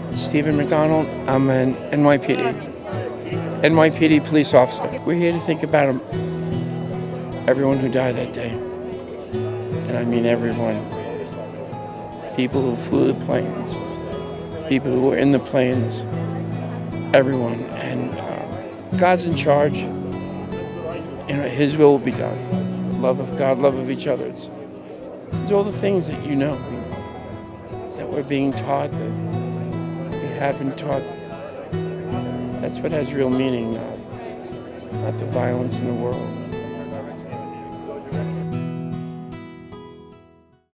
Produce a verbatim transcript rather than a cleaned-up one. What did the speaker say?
Stephen McDonald. I'm an N Y P D. N Y P D police officer. We're here to think about everyone who died that day. And I mean everyone. People who flew the planes, people who were in the planes, everyone. And uh, God's in charge. You know, His will will be done. Love of God, love of each other. It's, it's all the things that you know, that we're being taught, that we have been taught. That's what has real meaning, not, not the violence in the world.